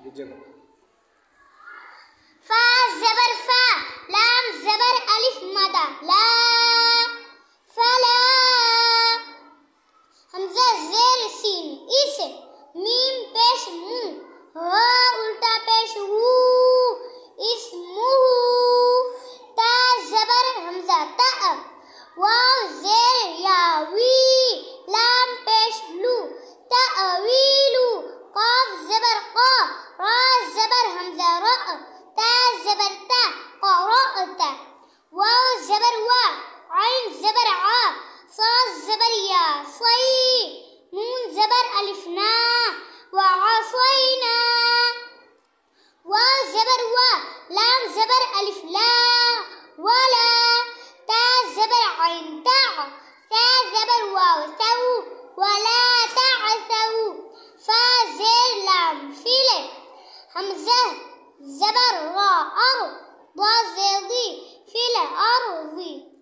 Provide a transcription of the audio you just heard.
फा ज़बर फा, लाम ज़बर अलिफ मदा ला, फला। हमज़ा ज़ेर सीन इस, मीम पेश मू, हा उल्टा पेश हू, इस्मुहु। ता ज़बर हमज़ा ता, वाव ज़ेर या वी, लाम पेश लू, तावीलु। क़ाफ ज़बर क़ा, रा ज़बर हमज़ा रा, ता ज़बर ता, क़रअता। वाव ज़बर वा, ऐन ज़बर आ, सा ज़बर या, सई। नून ज़बर अलिफ ना, वअसैना। वाव ज़बर वा, लाम ज़बर अलिफ ला, वला। ता ज़बर ऐन ता, ता ज़बर वाव तऊ, वला तअसऊ। फा ज़ेर लाम फिल, हमज़ा ज़बर रा अर, ضा ज़ेदी फिल अर्ज़ी।